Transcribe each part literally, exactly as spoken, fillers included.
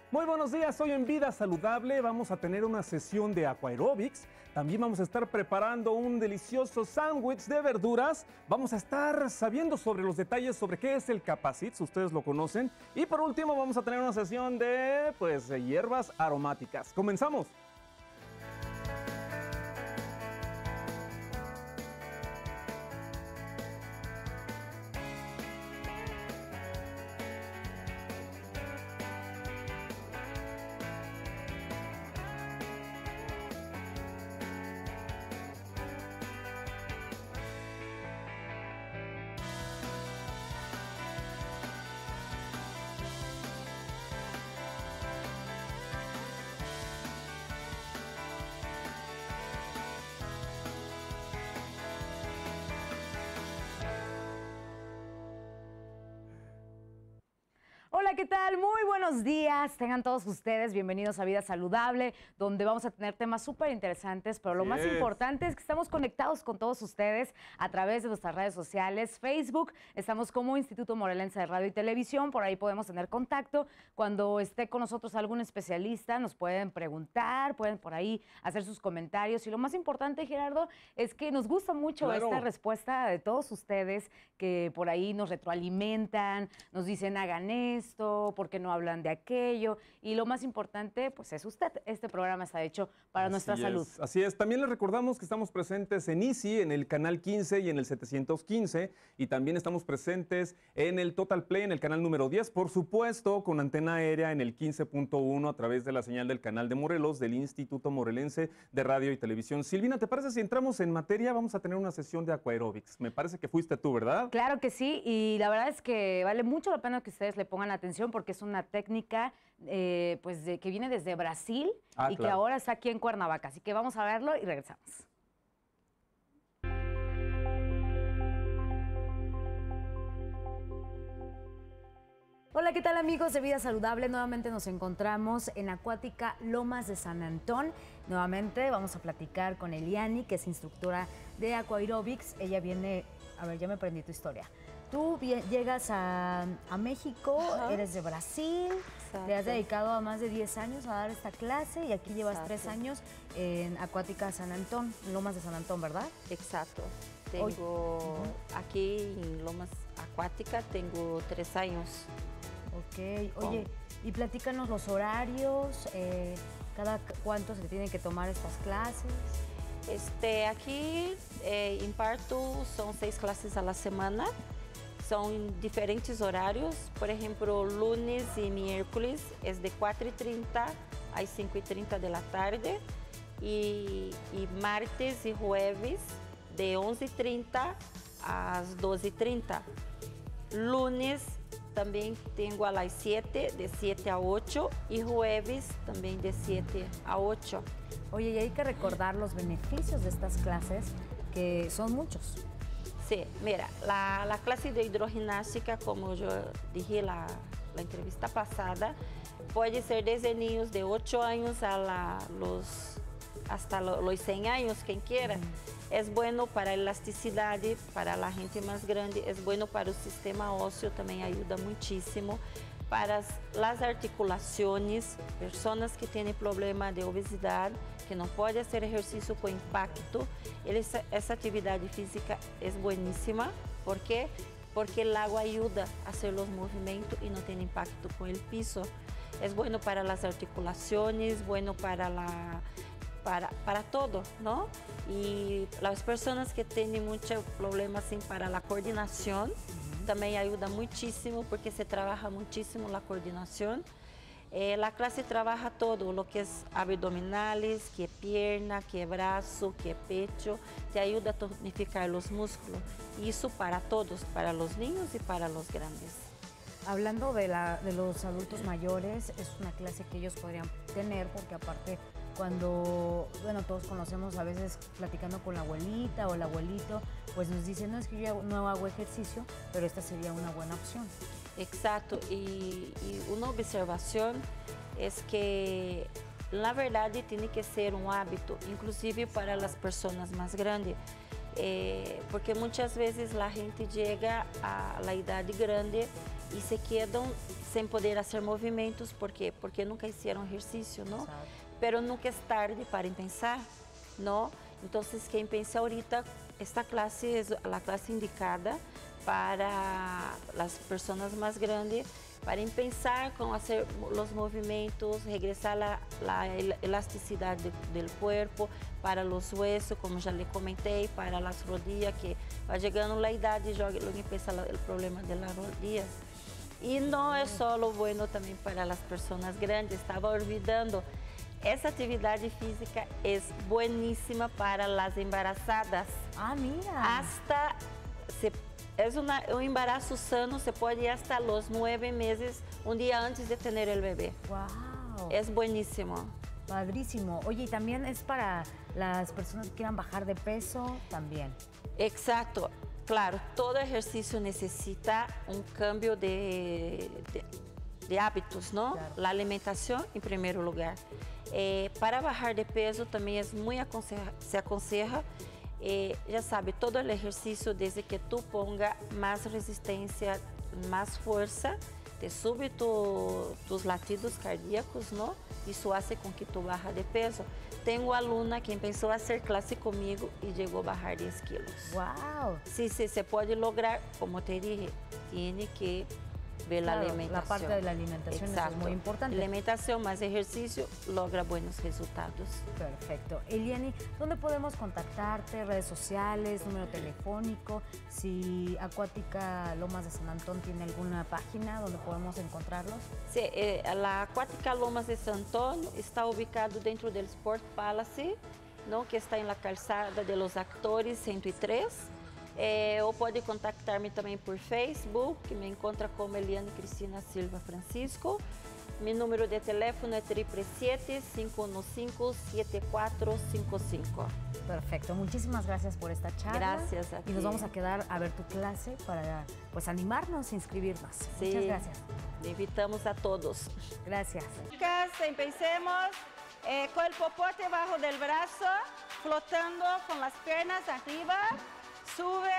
Muy buenos días, hoy en Vida Saludable vamos a tener una sesión de aquaerobics, también vamos a estar preparando un delicioso sándwich de verduras, vamos a estar sabiendo sobre los detalles sobre qué es el Capacits, ustedes lo conocen, y por último vamos a tener una sesión de, pues, de hierbas aromáticas. ¡Comenzamos! Hola, ¿qué tal? Muy buenos días. Tengan todos ustedes bienvenidos a Vida Saludable, donde vamos a tener temas súper interesantes, pero lo más importante es que estamos conectados con todos ustedes a través de nuestras redes sociales, Facebook. Estamos como Instituto Morelense de Radio y Televisión, por ahí podemos tener contacto. Cuando esté con nosotros algún especialista, nos pueden preguntar, pueden por ahí hacer sus comentarios. Y lo más importante, Gerardo, es que nos gusta mucho claro. esta respuesta de todos ustedes que por ahí nos retroalimentan, nos dicen hagan esto, por qué no hablan de aquello, y lo más importante, pues es usted. Este programa está hecho para así nuestra es, salud. Así es, también les recordamos que estamos presentes en Easy, en el canal quince y en el setecientos quince, y también estamos presentes en el Total Play, en el canal número diez, por supuesto, con antena aérea en el quince punto uno a través de la señal del canal de Morelos, del Instituto Morelense de Radio y Televisión. Silvina, ¿te parece si entramos en materia? Vamos a tener una sesión de aquaerobics. Me parece que fuiste tú, ¿verdad? Claro que sí, y la verdad es que vale mucho la pena que ustedes le pongan atención porque es una técnica eh, pues de, que viene desde Brasil ah, y claro. que ahora está aquí en Cuernavaca. Así que vamos a verlo y regresamos. Hola, ¿qué tal amigos de Vida Saludable? Nuevamente nos encontramos en Acuática Lomas de San Antón. Nuevamente vamos a platicar con Eliani, que es instructora de aquaerobics. Ella viene, a ver, ya me aprendí tu historia. Tú llegas a, a México, Ajá. eres de Brasil, Exacto. te has dedicado a más de diez años a dar esta clase y aquí llevas Exacto. tres años en Acuática San Antón, Lomas de San Antón, ¿verdad? Exacto. Tengo uh-huh. aquí en Lomas Acuática, tengo tres años. Ok, oye, oh. y platícanos los horarios, eh, cada cuánto se tienen que tomar estas clases. Este, aquí eh, imparto, son seis clases a la semana, son diferentes horarios, por ejemplo, lunes y miércoles es de cuatro y treinta a cinco y treinta de la tarde y, y martes y jueves de once y treinta a doce y treinta. Lunes también tengo a las siete, de siete a ocho, y jueves también de siete a ocho. Oye, y hay que recordar los beneficios de estas clases, que son muchos. Sí, mira, la, la clase de hidroginástica, como yo dije la, la entrevista pasada, puede ser desde niños de ocho años a la, los, hasta lo, los cien años, quien quiera. Mm. Es bueno para elasticidad, para la gente más grande, es bueno para el sistema óseo, también ayuda muchísimo. Para las articulaciones, personas que tienen problema de obesidad, que no pueden hacer ejercicio con impacto, esa, esa actividad física es buenísima. ¿Por qué? Porque el agua ayuda a hacer los movimientos y no tiene impacto con el piso. Es bueno para las articulaciones, bueno para la... Para, para todo, ¿no? Y las personas que tienen muchos problemas assim, para la coordinación, uh-huh. también ayuda muchísimo porque se trabaja muchísimo la coordinación. Eh, la clase trabaja todo, lo que es abdominales, que pierna, que brazo, que pecho, te ayuda a tonificar los músculos. Y eso para todos, para los niños y para los grandes. Hablando de, la, de los adultos mayores, es una clase que ellos podrían tener porque aparte cuando, bueno, todos conocemos a veces platicando con la abuelita o el abuelito, pues nos dicen, no, es que yo no hago ejercicio, pero esta sería una buena opción. Exacto, y, y una observación es que la verdad tiene que ser un hábito, inclusive para las personas más grandes. Eh, porque muchas veces la gente llega a la edad grande y se quedan sin poder hacer movimientos. ¿Por qué? Porque nunca hicieron ejercicio, ¿no? Exacto. Pero nunca es tarde para empezar, ¿no? Entonces, quien piensa ahorita, esta clase es la clase indicada para las personas más grandes, para empezar con hacer los movimientos, regresar la, la elasticidad de, del cuerpo, para los huesos, como ya le comenté, para las rodillas, que va llegando la edad y luego empieza el problema de las rodillas. Y no es solo bueno también para las personas grandes, estaba olvidando, esa actividad física es buenísima para las embarazadas. Ah, mira. Hasta, se, es una, un embarazo sano, se puede ir hasta los nueve meses, un día antes de tener el bebé. Wow. Es buenísimo. Padrísimo. Oye, y también es para las personas que quieran bajar de peso también. Exacto. Claro, todo ejercicio necesita un cambio de, de, de hábitos, ¿no? Claro. La alimentación en primer lugar. Eh, para bajar de peso también es muy aconseja, se aconseja, eh, ya sabe, todo el ejercicio desde que tú pongas más resistencia, más fuerza, te sube tu, tus latidos cardíacos, ¿no? Eso hace con que tú bajes de peso. Tengo alumna que empezó a hacer clase conmigo y llegó a bajar diez kilos. Wow. Sí, sí, se puede lograr, como te dije, tiene que ver Claro, la alimentación. la parte de la alimentación Exacto. es muy importante. Alimentación más ejercicio logra buenos resultados. Perfecto. Eliani, ¿dónde podemos contactarte? ¿Redes sociales? ¿Número telefónico? Si Acuática Lomas de San Antón tiene alguna página donde podemos encontrarlos. Sí, eh, la Acuática Lomas de San Antón está ubicado dentro del Sport Palace, ¿no? Que está en la calzada de los Actores ciento tres. É, ou pode contactar-me também por Facebook, que me encontra como Eliane Cristina Silva Francisco. Mi número de teléfono es siete siete siete, cinco uno cinco, siete cuatro cinco cinco. Perfecto, muchísimas gracias por esta charla. Gracias a ti. Y nos vamos a quedar a ver tu clase para pues animarnos e inscribirnos. Sí. Muchas gracias. Le invitamos a todos. Gracias. Chicas, empecemos eh, con el popote bajo del brazo, flotando con las piernas arriba. Sube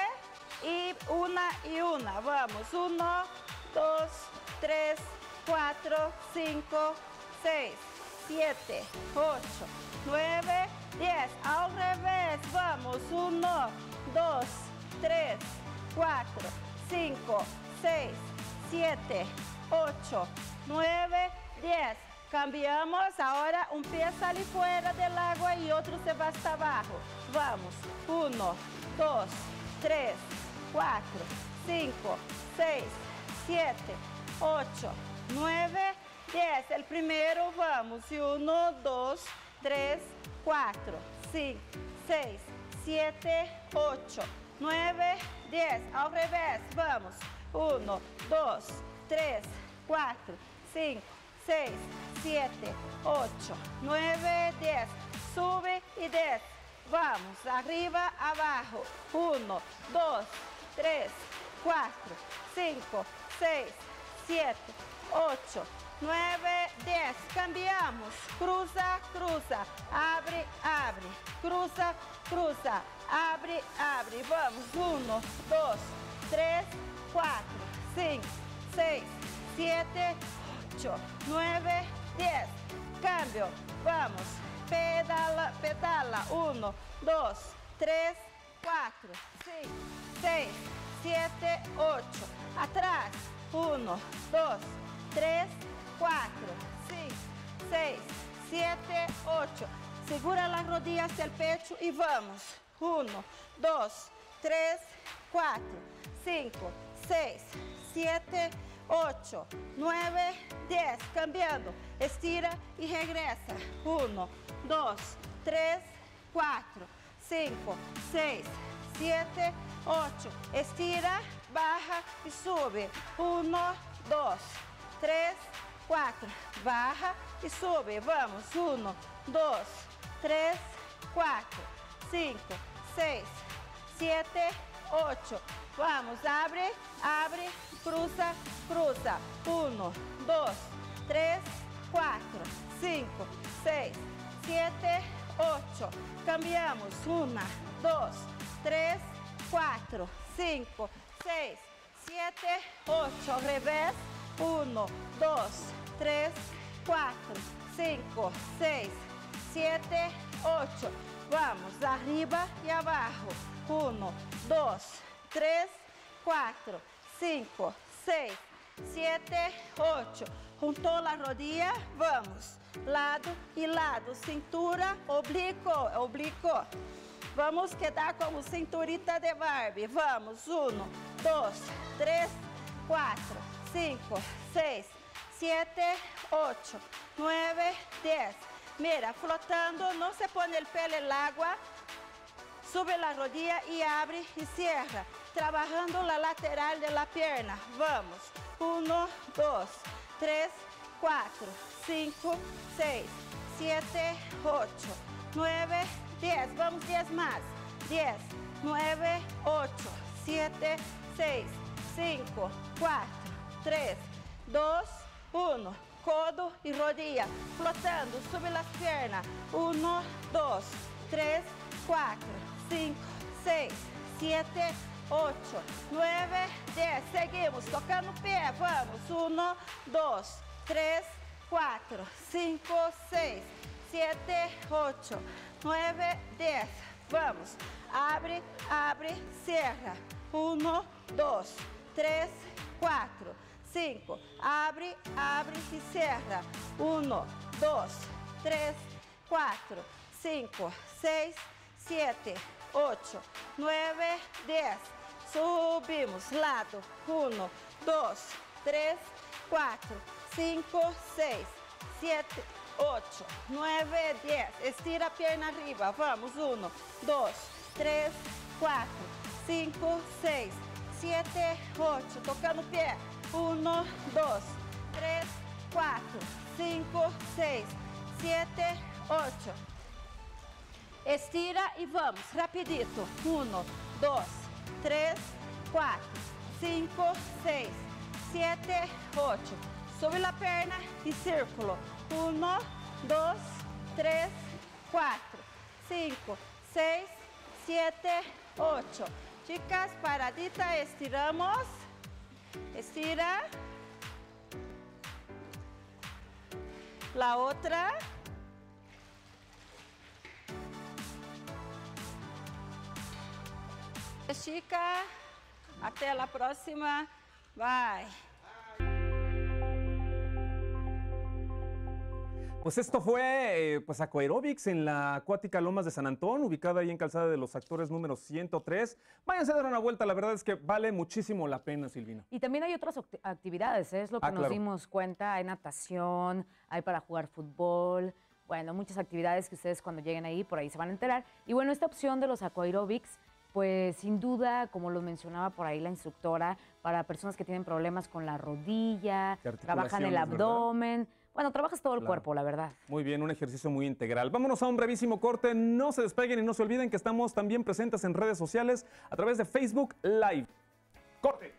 y una y una. Vamos, uno, dos, tres, cuatro, cinco, seis, siete, ocho, nueve, diez. Al revés, vamos, uno, dos, tres, cuatro, cinco, seis, siete, ocho, nueve, diez. Cambiamos, ahora un pie sale fuera del agua y otro se va hasta abajo. Vamos, uno, dos, tres, cuatro, cinco, seis, siete, ocho, nueve, diez. El primero, vamos, y uno, dos, tres, cuatro, cinco, seis, siete, ocho, nueve, diez. Al revés, vamos, uno, dos, tres, cuatro, cinco, seis, siete, ocho, nueve, diez. Sube y diez. Vamos, arriba, abajo. Uno, dos, tres, cuatro, cinco, seis, siete, ocho, nueve, diez. Cambiamos. Cruza, cruza. Abre, abre. Cruza, cruza. Abre, abre. Vamos. Uno, dos, tres, cuatro, cinco, seis, siete, ocho, nueve, diez. Cambio. Vamos. Pedala, pedala. Uno, dos, tres, cuatro, cinco, seis, siete, ocho. Atrás. Uno, dos, tres, cuatro, cinco, seis, siete, ocho. Segura las rodillas del pecho y vamos. Uno, dos, tres, cuatro, cinco, seis, siete, ocho, nueve, diez. Cambiando. Estira y regresa. Uno, dos, tres, cuatro, cinco, seis, siete, ocho. Estira, baja y sube. Uno, dos, tres, cuatro. Baja y sube. Vamos. Uno, dos, tres, cuatro, cinco, seis, siete, ocho. Vamos. Abre, abre, cruza, cruza. Uno, dos, tres, cuatro, cinco, seis, siete, ocho. Cambiamos. Una, dos, tres, cuatro, cinco, seis, siete, ocho. Revés. uno, dos, tres, cuatro, cinco, seis, siete, ocho. Vamos, arriba y abajo. uno, dos, tres, cuatro, cinco, seis, siete, ocho. Juntó la rodilla, vamos. Lado y lado, cintura, oblicuo, oblicuo. Vamos quedar como cinturita de Barbie. Vamos, uno, dos, tres, cuatro, cinco, seis, siete, ocho, nueve, diez. Mira, flotando, no se pone el pelo en el agua. Sube la rodilla y abre y cierra. Trabajando la lateral de la pierna. Vamos. Uno, dos, tres, cuatro, cinco, seis, siete, ocho, nueve, diez. Vamos, diez más. diez, nueve, ocho, siete, seis, cinco, cuatro, tres, dos, uno. Codo y rodilla. Flotando. Sube las piernas. uno, dos, tres, cuatro, cinco, seis, siete, ocho, nueve, diez. Seguimos. Tocando pie. Vamos. uno, dos, tres, cuatro, cinco, seis, siete, ocho, nueve, diez. Vamos. Abre, abre, cierra. uno, dos, tres, cuatro, cinco. Abre, abre y cierra. uno, dos, tres, cuatro, cinco, seis, siete, ocho, nueve, diez. Subimos. Lado. uno, dos, tres, cuatro, cinco, seis, siete, ocho, nueve, diez. Estira pierna arriba. Vamos. uno, dos, tres, cuatro, cinco, seis, siete, ocho. Tocando pie. uno, dos, tres, cuatro, cinco, seis, siete, ocho. Estira y vamos, rapidito. uno, dos, tres, cuatro, cinco, seis, siete, ocho. Sube la pierna y círculo. uno, dos, tres, cuatro, cinco, seis, siete, ocho. Chicas, paradita, estiramos. Estira. La otra. Chica, hasta la próxima. Bye. Pues esto fue eh, pues Aquaerobics en la Acuática Lomas de San Antón, ubicada ahí en Calzada de los Actores número ciento tres. Váyanse a dar una vuelta, la verdad es que vale muchísimo la pena, Silvina. Y también hay otras actividades, ¿eh? Es lo que Ah, nos claro. dimos cuenta. Hay natación, hay para jugar fútbol, bueno, muchas actividades que ustedes cuando lleguen ahí, por ahí se van a enterar. Y bueno, esta opción de los Aquaerobics, pues sin duda, como lo mencionaba por ahí la instructora, para personas que tienen problemas con la rodilla, De trabajan el articulaciones, ¿verdad? abdomen. Bueno, trabajas todo el Claro. cuerpo, la verdad. Muy bien, un ejercicio muy integral. Vámonos a un brevísimo corte. No se despeguen y no se olviden que estamos también presentes en redes sociales a través de Facebook Live. ¡Corte!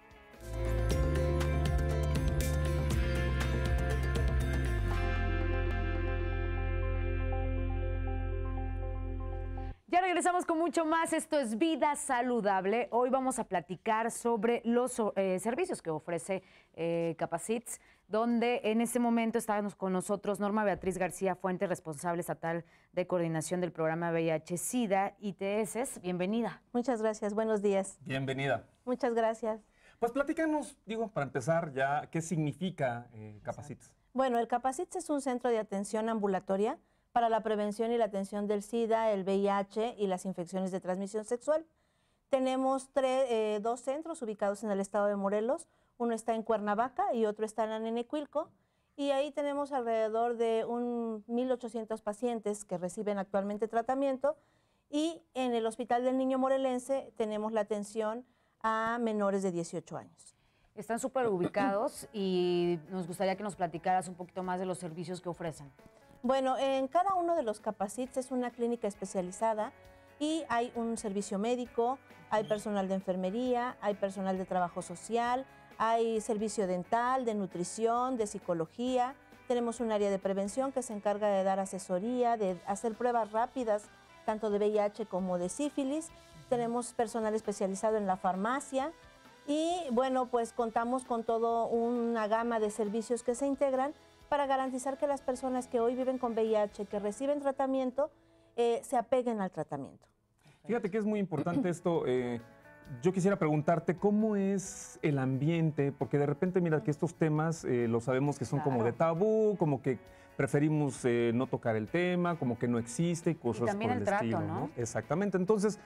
Ya regresamos con mucho más. Esto es Vida Saludable. Hoy vamos a platicar sobre los eh, servicios que ofrece eh, Capacits, donde en este momento está con nosotros Norma Beatriz García Fuentes, responsable estatal de coordinación del programa V I H SIDA I T S. Bienvenida. Muchas gracias, buenos días. Bienvenida. Muchas gracias. Pues platícanos, digo, para empezar ya, ¿qué significa eh, Capacits? Bueno, el Capacits es un centro de atención ambulatoria para la prevención y la atención del SIDA, el V I H y las infecciones de transmisión sexual. Tenemos tres, eh, dos centros ubicados en el estado de Morelos. Uno está en Cuernavaca y otro está en Nenecuilco. Y ahí tenemos alrededor de un mil ochocientos pacientes que reciben actualmente tratamiento. Y en el Hospital del Niño Morelense tenemos la atención a menores de dieciocho años. Están súper ubicados y nos gustaría que nos platicaras un poquito más de los servicios que ofrecen. Bueno, en cada uno de los Capacits es una clínica especializada y hay un servicio médico, hay personal de enfermería, hay personal de trabajo social, hay servicio dental, de nutrición, de psicología. Tenemos un área de prevención que se encarga de dar asesoría, de hacer pruebas rápidas, tanto de V I H como de sífilis. Tenemos personal especializado en la farmacia Y bueno, pues contamos con toda una gama de servicios que se integran para garantizar que las personas que hoy viven con V I H, que reciben tratamiento, eh, se apeguen al tratamiento. Fíjate que es muy importante esto. Eh, yo quisiera preguntarte cómo es el ambiente, porque de repente, mira, que estos temas eh, lo sabemos que son Claro. como de tabú, como que preferimos eh, no tocar el tema, como que no existe y cosas Y también por el el trato, estilo, ¿no? Exactamente. Entonces,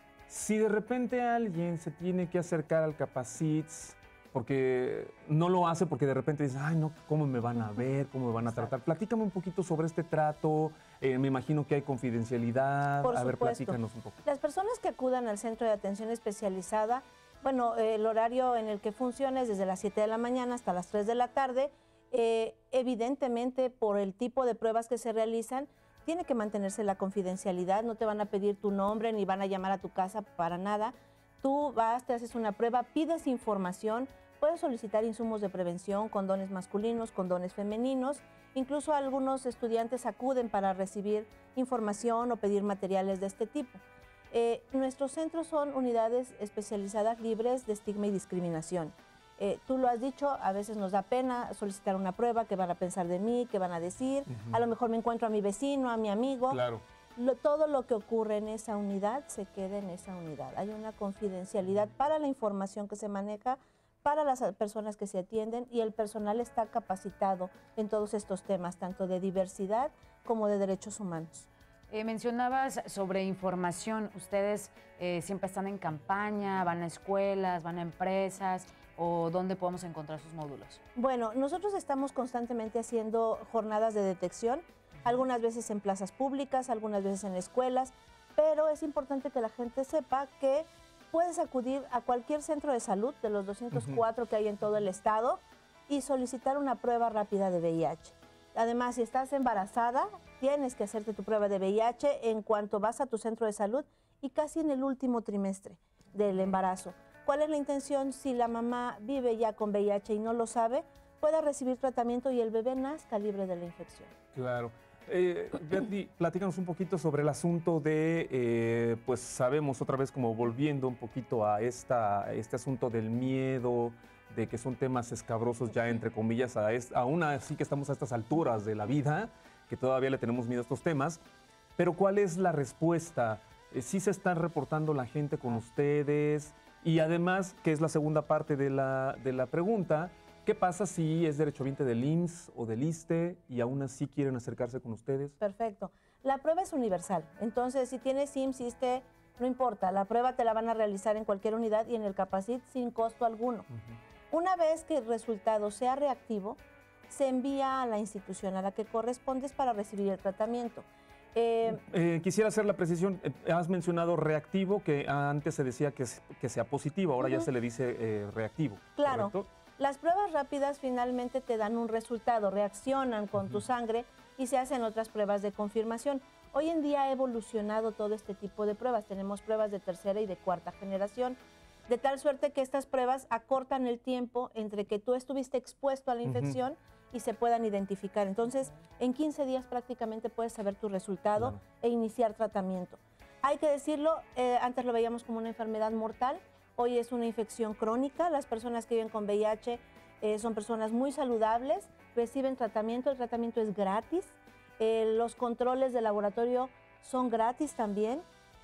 si de repente alguien se tiene que acercar al Capacits, porque no lo hace porque de repente dice, ay, no, ¿cómo me van a ver? ¿Cómo me van a tratar? Platícame un poquito sobre este trato. Eh, me imagino que hay confidencialidad. Por a ver, supuesto. platícanos un poco. Las personas que acudan al centro de atención especializada, bueno, eh, el horario en el que funciona es desde las siete de la mañana hasta las tres de la tarde. Eh, evidentemente, por el tipo de pruebas que se realizan, tiene que mantenerse la confidencialidad, no te van a pedir tu nombre ni van a llamar a tu casa para nada. Tú vas, te haces una prueba, pides información, puedes solicitar insumos de prevención, condones masculinos, condones femeninos. Incluso algunos estudiantes acuden para recibir información o pedir materiales de este tipo. Eh, nuestros centros son unidades especializadas libres de estigma y discriminación. Eh, tú lo has dicho, a veces nos da pena solicitar una prueba, qué van a pensar de mí, qué van a decir. Ujú. A lo mejor me encuentro a mi vecino, a mi amigo. Claro. Lo- todo lo que ocurre en esa unidad se queda en esa unidad. Hay una confidencialidad para la información que se maneja, para las personas que se atienden, y el personal está capacitado en todos estos temas, tanto de diversidad como de derechos humanos. Eh, mencionabas sobre información. Ustedes eh, siempre están en campaña, van a escuelas, van a empresas, o ¿dónde podemos encontrar sus módulos? Bueno, nosotros estamos constantemente haciendo jornadas de detección, algunas veces en plazas públicas, algunas veces en escuelas, pero es importante que la gente sepa que puedes acudir a cualquier centro de salud de los doscientos cuatro que hay en todo el estado y solicitar una prueba rápida de V I H. Además, si estás embarazada, tienes que hacerte tu prueba de V I H en cuanto vas a tu centro de salud y casi en el último trimestre del embarazo. ¿Cuál es la intención? Si la mamá vive ya con V I H y no lo sabe, pueda recibir tratamiento y el bebé nazca libre de la infección. Claro. Eh, Betty, platícanos un poquito sobre el asunto de, eh, pues sabemos otra vez como volviendo un poquito a esta, este asunto del miedo, de que son temas escabrosos ya entre comillas, a es, aún así que estamos a estas alturas de la vida, que todavía le tenemos miedo a estos temas, pero ¿cuál es la respuesta? Eh, ¿Sí se están reportando la gente con ustedes? Y además, que es la segunda parte de la, de la pregunta, ¿qué pasa si es derechohabiente del I M S S o del ISSSTE y aún así quieren acercarse con ustedes? Perfecto. La prueba es universal. Entonces, si tienes I M S S, ISSSTE, no importa. La prueba te la van a realizar en cualquier unidad y en el Capacit sin costo alguno. Uh-huh. Una vez que el resultado sea reactivo, se envía a la institución a la que correspondes para recibir el tratamiento. Eh, eh, quisiera hacer la precisión, eh, has mencionado reactivo, que antes se decía que, que sea positivo, ahora uh-huh. ya se le dice eh, reactivo. Claro. ¿Correcto? Las pruebas rápidas finalmente te dan un resultado, reaccionan con uh-huh. tu sangre y se hacen otras pruebas de confirmación. Hoy en día ha evolucionado todo este tipo de pruebas. Tenemos pruebas de tercera y de cuarta generación, de tal suerte que estas pruebas acortan el tiempo entre que tú estuviste expuesto a la infección uh-huh. y se puedan identificar. Entonces, en quince días prácticamente puedes saber tu resultado claro. e iniciar tratamiento. Hay que decirlo, eh, antes lo veíamos como una enfermedad mortal. Hoy es una infección crónica. Las personas que viven con V I H eh, son personas muy saludables, reciben tratamiento, el tratamiento es gratis, eh, los controles de laboratorio son gratis también.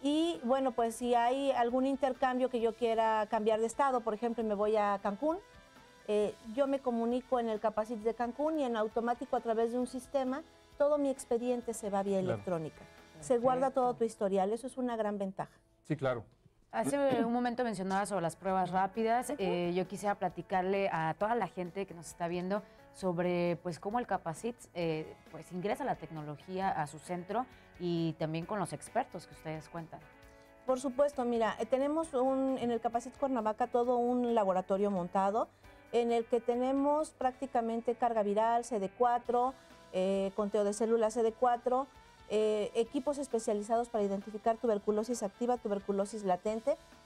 Y bueno, pues si hay algún intercambio que yo quiera cambiar de estado, por ejemplo, me voy a Cancún, eh, yo me comunico en el Capacit de Cancún y en automático a través de un sistema, todo mi expediente se va vía claro. electrónica. Se guarda todo tu historial, eso es una gran ventaja. Sí, claro. Hace un momento mencionaba sobre las pruebas rápidas. Uh-huh. eh, yo quisiera platicarle a toda la gente que nos está viendo sobre pues cómo el Capacit eh, pues ingresa la tecnología a su centro y también con los expertos que ustedes cuentan. Por supuesto, mira, tenemos un, en el Capacit Cuernavaca todo un laboratorio montado en el que tenemos prácticamente carga viral, C D cuatro, eh, conteo de células C D cuatro, Eh, equipos especializados para identificar tuberculosis activa, tuberculosis latente,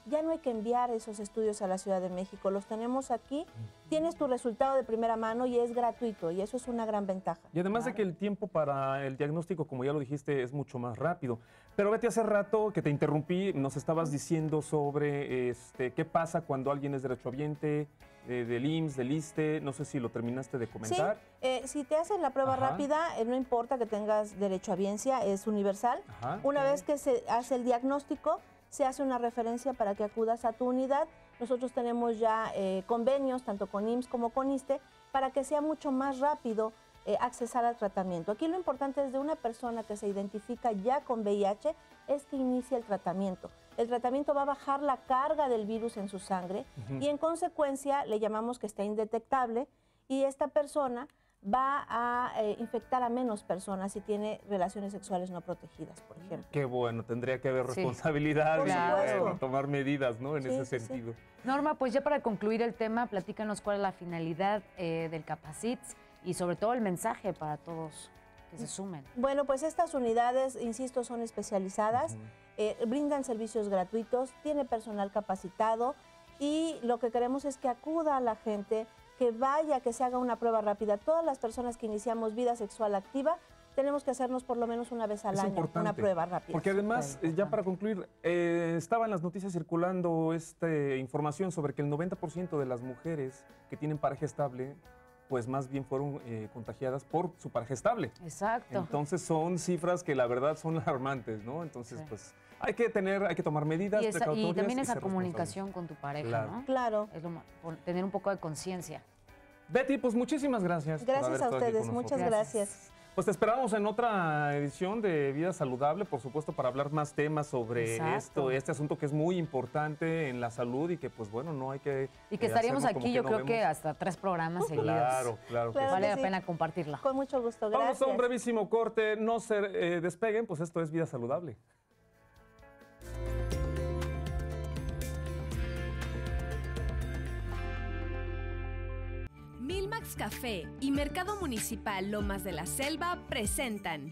ya no hay que enviar esos estudios a la Ciudad de México, los tenemos aquí, tienes tu resultado de primera mano y es gratuito y eso es una gran ventaja. Y además Claro. de que el tiempo para el diagnóstico, como ya lo dijiste, es mucho más rápido. Pero Betty, hace rato que te interrumpí, nos estabas diciendo sobre este, qué pasa cuando alguien es derechohabiente, eh, del I M S S, del ISSSTE, no sé si lo terminaste de Sí, comentar. eh, si te hacen la prueba Ajá. rápida, eh, no importa que tengas derecho a biencia, es universal. Ajá. Una vez que se hace el diagnóstico, se hace una referencia para que acudas a tu unidad. Nosotros tenemos ya eh, convenios, tanto con I M S S como con ISSSTE, para que sea mucho más rápido eh, accesar al tratamiento. Aquí lo importante es de una persona que se identifica ya con V I H, es que inicie el tratamiento. El tratamiento va a bajar la carga del virus en su sangre Ujú. y en consecuencia le llamamos que está indetectable y esta persona va a eh, infectar a menos personas si tiene relaciones sexuales no protegidas, por ejemplo. Qué bueno, tendría que haber Sí. responsabilidad Por y supuesto. bueno, tomar medidas, ¿no? En Sí, ese sí, sí. sentido. Norma, pues ya para concluir el tema, platícanos cuál es la finalidad eh, del Capacits y sobre todo el mensaje para todos que se sumen. Bueno, pues estas unidades, insisto, son especializadas, Ujú. eh, brindan servicios gratuitos, tiene personal capacitado y lo que queremos es que acuda a la gente, que vaya, que se haga una prueba rápida. Todas las personas que iniciamos vida sexual activa tenemos que hacernos por lo menos una vez al Es año importante, una prueba rápida. Porque además, Súper eh, ya para concluir, eh, estaba en las noticias circulando esta información sobre que el noventa por ciento de las mujeres que tienen pareja estable, pues más bien fueron eh, contagiadas por su pareja estable. Exacto. Entonces son cifras que la verdad son alarmantes, ¿no? Entonces, Sí. pues hay que tener, hay que tomar medidas y, esa- y precautorias también y esa ser comunicación con tu pareja, Claro. ¿no? Claro. Es lo ma- pon- tener un poco de conciencia. responsables. Betty, pues muchísimas gracias. por Gracias haber a estado aquí ustedes, con muchas nosotros. gracias. Pues te esperamos en otra edición de Vida Saludable, por supuesto, para hablar más temas sobre Exacto. esto, este asunto que es muy importante en la salud y que, pues bueno, no hay que. Y que eh, estaríamos hacernos aquí, como yo no creo que vemos. hasta tres programas seguidos. Claro, claro. que Claro. sí. Vale que la sí. pena compartirla. Con mucho gusto, Vamos gracias. a un brevísimo corte, no se eh, despeguen, pues esto es Vida Saludable. Milmax Café y Mercado Municipal Lomas de la Selva presentan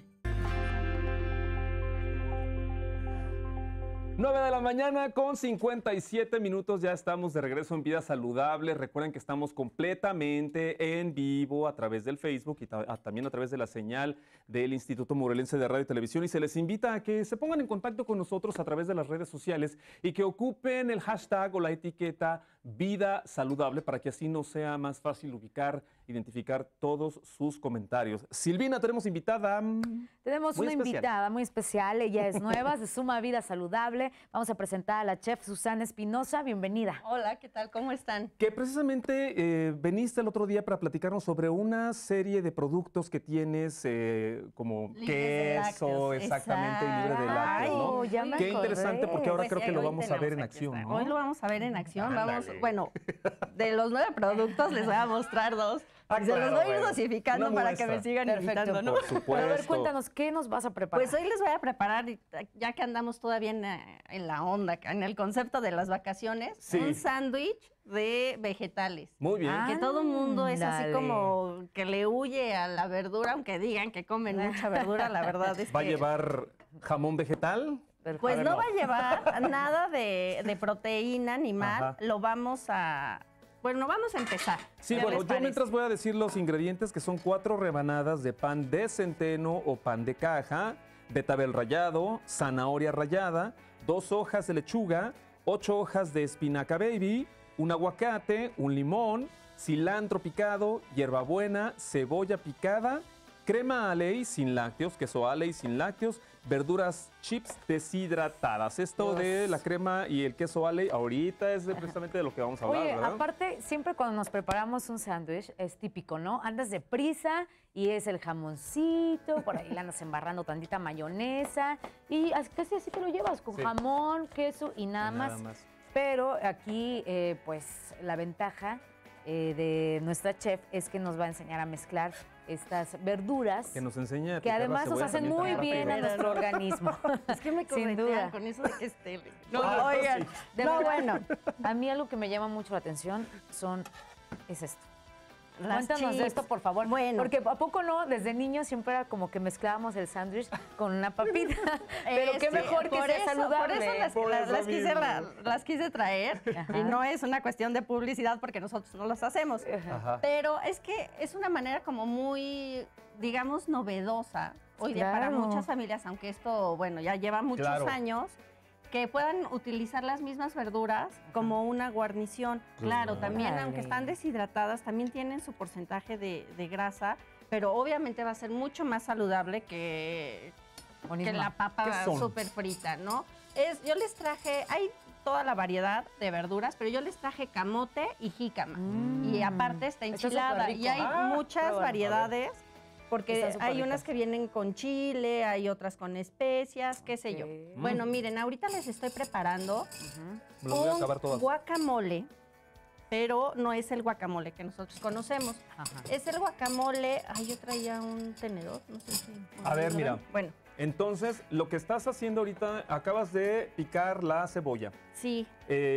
nueve de la mañana con cincuenta y siete minutos, ya estamos de regreso en Vida Saludable. Recuerden que estamos completamente en vivo a través del Facebook y ta- a- también a través de la señal del Instituto Morelense de Radio y Televisión y se les invita a que se pongan en contacto con nosotros a través de las redes sociales y que ocupen el hashtag o la etiqueta Vida Saludable para que así nos sea más fácil ubicar, identificar todos sus comentarios. Silvina, tenemos invitada. mm, Tenemos Muy una especial. invitada muy especial, ella es nueva, se suma a Vida Saludable. Vamos a presentar a la chef Susana Espinosa, bienvenida. Hola, ¿qué tal? ¿Cómo están? Que precisamente eh, veniste el otro día para platicarnos sobre una serie de productos que tienes eh, como Libres de queso, lácteos, exactamente, y libre de lácteos, ¿no? Ay, ya me Qué acordé. interesante porque ahora Pues creo sí, que lo hoy vamos a ver en tenemos aquí acción, esta- ¿no? Hoy lo vamos a ver en acción. Vamos, Ándale. bueno, de los nueve productos les voy a mostrar dos. Ah, y se claro, los voy a ir bueno. dosificando Una para que muestra. me sigan Perfecto. invitando, ¿no? Por Pero supuesto. a ver, cuéntanos, ¿qué nos vas a preparar? Pues hoy les voy a preparar, ya que andamos todavía en, eh, en la onda, en el concepto de las vacaciones, Sí. un sándwich de vegetales. Muy bien. Ah, Que todo mundo es así Ándale. como que le huye a la verdura, aunque digan que comen mucha verdura, la verdad es ¿Va a que... llevar jamón vegetal? Pues A ver, no, no. va a llevar nada de, de proteína animal. Ajá. Lo vamos a... Bueno, vamos a empezar. Sí, ¿Qué bueno, les yo parece? mientras voy a decir los ingredientes que son cuatro rebanadas de pan de centeno o pan de caja, betabel rallado, zanahoria rallada, dos hojas de lechuga, ocho hojas de espinaca baby, un aguacate, un limón, cilantro picado, hierbabuena, cebolla picada, crema Aley sin lácteos, queso Aley sin lácteos, verduras chips deshidratadas. Esto de la crema y el queso Aley ahorita es de- precisamente de lo que vamos a hablar, Oye, ¿verdad? aparte, siempre cuando nos preparamos un sándwich, es típico, ¿no? Andas deprisa y es el jamoncito, por ahí le andas embarrando tantita mayonesa y as- casi así te lo llevas, con Sí. jamón, queso y nada, Nada más. más. Pero aquí, eh, pues, la ventaja eh, de nuestra chef es que nos va a enseñar a mezclar estas verduras Que nos enseña a que picar la además nos cebolla hacen también tan muy bien a rápido. nuestro organismo. Es que me Sin corretean duda. con eso de que esté... No, No, oigan, De no, verdad, bueno. a mí algo que me llama mucho la atención son, es esto. Las Cuéntanos de chips. esto, por favor. Bueno. Porque ¿a poco no? Desde niños siempre era como que mezclábamos el sándwich con una papita. Pero qué Este, mejor que por sea eso, saludable. Por eso las, Por las- eso las quise, mismo. la- las quise traer. Ajá. Y no es una cuestión de publicidad porque nosotros no las hacemos. Ajá. Pero es que es una manera como muy, digamos, novedosa hoy día para Claro. muchas familias, aunque esto, bueno, ya lleva muchos Claro. años, que puedan utilizar las mismas verduras como una guarnición. Claro, también, Órale. aunque están deshidratadas, también tienen su porcentaje de, de grasa, pero obviamente va a ser mucho más saludable que, que Buenísimo. la ¿Qué papa son? súper frita, ¿no? Es, yo les traje, hay toda la variedad de verduras, pero yo les traje camote y jícama. Mm. Y aparte está Eso es enchilada. superrico. Y hay Ah, muchas pruébalo. variedades, porque Están hay superricas. unas que vienen con chile, hay otras con especias, qué sé yo. Ok. Bueno, miren, ahorita les estoy preparando Ujú. Me lo voy a un acabar todas. guacamole, pero no es el guacamole que nosotros conocemos. Ajá. Es el guacamole. Ay, yo traía un tenedor, no sé si. A ver, ¿lo mira. ven? Bueno, Entonces, lo que estás haciendo ahorita, acabas de picar la cebolla. sí.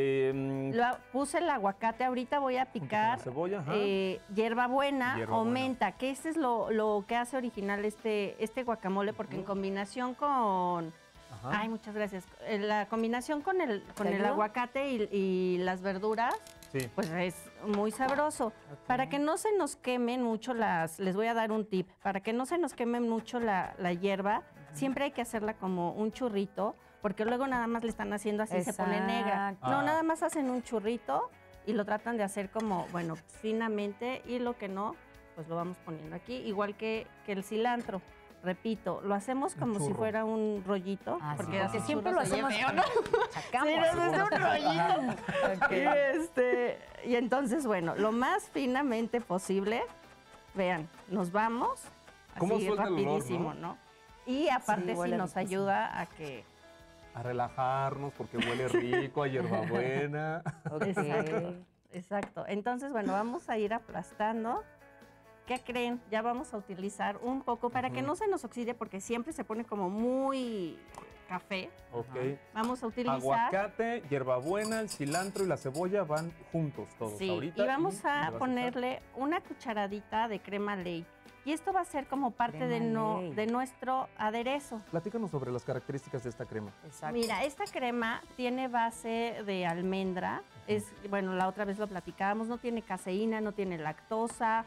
Eh, Lo, puse el aguacate, ahorita voy a junto con la picar cebolla, ajá. eh, hierbabuena o Hierbabuena. menta, que este es lo, lo que hace original este, este guacamole, porque en combinación con... Ajá. Ay, muchas gracias. Eh, La combinación con el, con ¿Te el ayuda? aguacate y, y las verduras, Sí. pues es muy sabroso. Para que no se nos quemen mucho las... Les voy a dar un tip. Para que no se nos quemen mucho la, la hierba, siempre hay que hacerla como un churrito, porque luego nada más le están haciendo así y se pone negra. Exacto. No, Ah. nada más hacen un churrito y lo tratan de hacer como, bueno, finamente, y lo que no, pues lo vamos poniendo aquí, igual que, que el cilantro. Repito, lo hacemos Un como si churro. fuera un rollito, Ah, sí, porque porque así siempre lo hacemos feo, con- ¿no? Sacamos. Sí, no, es un rollito. Ok. Y, este, y entonces, bueno, lo más finamente posible, vean, nos vamos ¿Cómo así suelta el olor, rapidísimo, no? ¿no? Y aparte Sí, sí, huele nos riquísimo. ayuda a que... A relajarnos porque huele rico, a hierbabuena. Exacto, exacto. Entonces, bueno, vamos a ir aplastando. ¿Qué creen? Ya vamos a utilizar un poco para que Ujú. no se nos oxide porque siempre se pone como muy café. Ok. Vamos a utilizar... Aguacate, hierbabuena, el cilantro y la cebolla van juntos todos Sí, ahorita. y vamos ¿le vas a echar? ponerle una cucharadita de crema ley. Y esto va a ser como parte de, Crema no- ley. de nuestro aderezo. Platícanos sobre las características de esta crema. Exacto. Mira, esta crema tiene base de almendra. Es, bueno, la otra vez lo platicábamos, no tiene caseína, no tiene lactosa.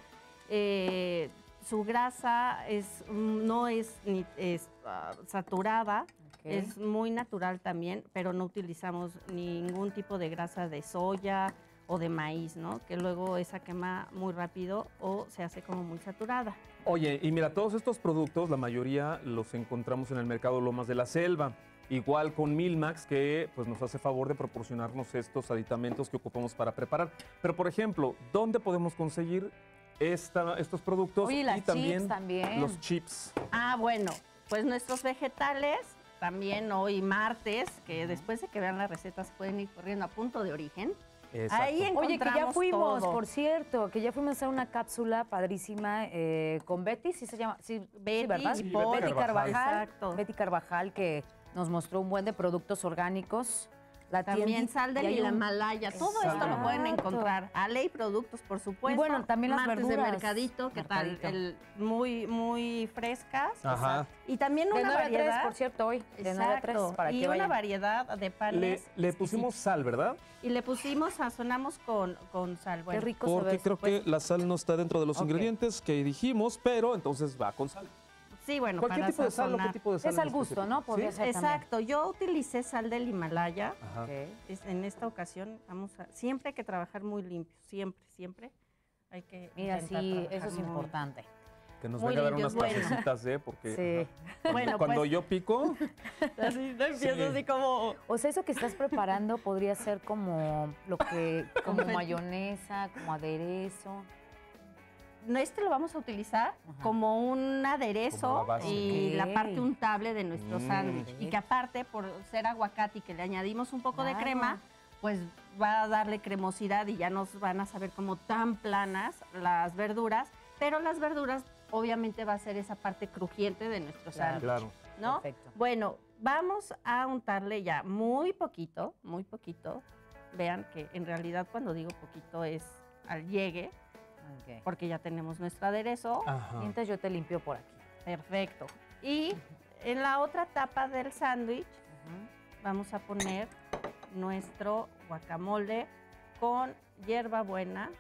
eh, su grasa es, mm, no es, ni, es ah, saturada. Ok. Es muy natural también, pero no utilizamos ningún tipo de grasa de soya o de maíz, ¿no? Que luego esa quema muy rápido o se hace como muy saturada. Oye, y mira, todos estos productos, la mayoría los encontramos en el mercado Lomas de la Selva. Igual con Milmax, que pues, nos hace favor de proporcionarnos estos aditamentos que ocupamos para preparar. Pero, por ejemplo, ¿dónde podemos conseguir esta- estos productos? Oye, y las y también, chips también. los chips. Ah, bueno, pues nuestros vegetales también hoy martes, que después de que vean la receta se pueden ir corriendo a Punto de Origen. Exacto. Ahí Oye, que ya encontramos fuimos, todo. por cierto, que ya fuimos a hacer una cápsula padrísima eh, con Betty, ¿sí se llama? Sí, Betty sí, ¿verdad? y Sí, Paul. Betty Betty Carvajal. Carvajal. Exacto. Betty Carvajal, que nos mostró un buen de productos orgánicos. La También tiendita- sal de y hay un- Himalaya, todo esto lo pueden Exacto. encontrar. Ale y productos, por supuesto. Y bueno, también las Martes verduras. de mercadito, ¿qué tal? Mercadito. El- muy, muy frescas. Ajá. Y también De una nueve a tres, variedad. por cierto, hoy. De nueve a tres, Exacto. para y que una vayan. variedad de Le, panes. le pusimos sal, ¿verdad? Y le pusimos, sazonamos con, con sal. Bueno, Qué rico se Porque ve. creo que la sal no está dentro de los Ok. ingredientes que dijimos, pero entonces va con sal. Sí, bueno, ¿Cualquier para tipo de sal o qué sazonar. tipo de sal? Es en al gusto, específico? ¿no? Podría ¿Sí? ser Exacto, yo utilicé sal del Himalaya. Ajá. también. Ok. Es- en esta ocasión vamos a, siempre hay que trabajar muy limpio, siempre, siempre hay que Mira, intentar sí, trabajar eso es muy- importante. Que nos Muy venga a dar limpios, unas bueno. clasecitas, ¿eh? Porque Sí. ajá. Bueno, cuando pues- yo pico, Así, no empiezo Sí. así como... O sea, eso que estás preparando podría ser como lo que, como Confeti. mayonesa, como aderezo. No, este lo vamos a utilizar Ajá. como un Como aderezo la base. y Ok. la parte untable de nuestro Mm. sándwich. Y que aparte, por ser aguacate y que le añadimos un poco de Claro. crema, pues va a darle cremosidad y ya nos van a saber como tan planas las verduras. Pero las verduras obviamente va a ser esa parte crujiente de nuestro Claro. sándwich. claro. ¿No? Perfecto. Bueno, vamos a untarle ya muy poquito, muy poquito. Vean que en realidad cuando digo poquito es al llegue. Ok. porque ya tenemos nuestro aderezo. Ajá. Mientras yo te limpio por aquí. Perfecto. Y en la otra tapa del sándwich vamos a poner nuestro guacamole con hierbabuena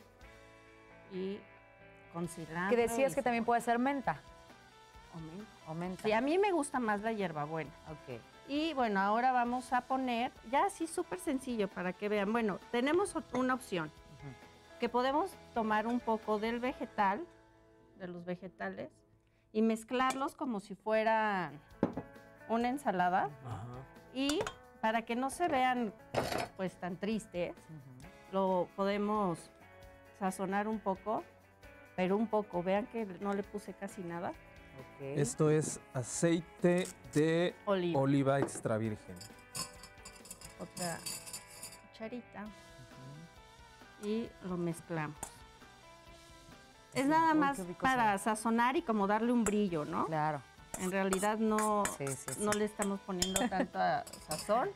y con cilantro. Que decías y que también puede ser menta. o menta. O menta. Sí, a mí me gusta más la hierbabuena. Ok. Y bueno, ahora vamos a poner, ya así súper sencillo para que vean. Bueno, tenemos ot- una opción, que podemos tomar un poco del vegetal, de los vegetales, y mezclarlos como si fueran una ensalada. Ajá. Y para que no se vean pues tan tristes, lo podemos sazonar un poco, pero un poco. Vean que no le puse casi nada. Ok. Esto es aceite de Oliva. oliva extra virgen. Otra cucharita. Y lo mezclamos. Es nada Uy, más qué rico para sazonar y como darle un brillo, ¿no? Claro. En realidad no, Sí, sí, sí. no le estamos poniendo tanta sazón.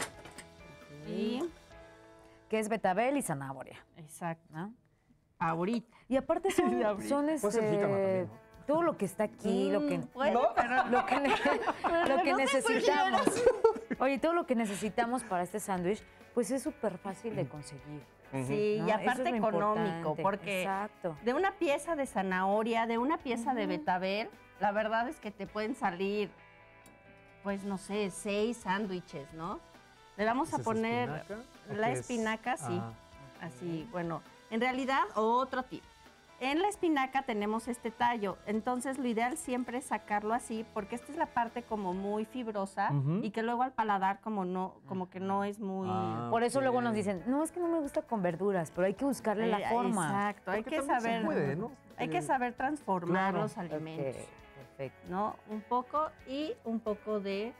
Y, Que es betabel y zanahoria, exacto, ¿no? ahorita. Y aparte son, De abril. son Puede ser jícama este, también, ¿no? todo lo que está aquí, lo que, Mm, bueno, pero lo que, ne- lo que no sé por qué necesitamos. Oye, todo lo que necesitamos para este sándwich, pues es súper fácil de conseguir. sí, ¿no? y Eso es aparte lo económico, importante. porque Exacto. de una pieza de zanahoria, de una pieza de betabel, la verdad es que te pueden salir, pues no sé, seis sándwiches, ¿no? Le vamos a ¿Es poner espinaca? ¿O la qué es? espinaca, sí. Ah. Así, bueno, en realidad, otro tip. En la espinaca tenemos este tallo, entonces lo ideal siempre es sacarlo así, porque esta es la parte como muy fibrosa Ujú. y que luego al paladar como no, como que no es muy... Ah, Por eso luego nos ok. dicen, no, es que no me gusta con verduras, pero hay que buscarle la Eh, forma. Exacto, hay Porque que también se saber, puede, ¿no? hay que Eh, saber transformar claro. los alimentos, Ok, perfecto. ¿no? Un poco y un poco de,